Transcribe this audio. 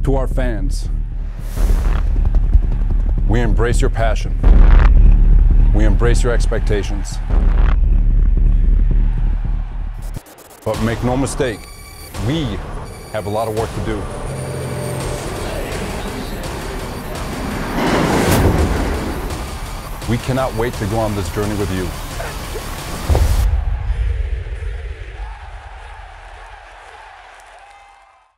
To our fans, we embrace your passion. We embrace your expectations. But make no mistake, we have a lot of work to do. We cannot wait to go on this journey with you.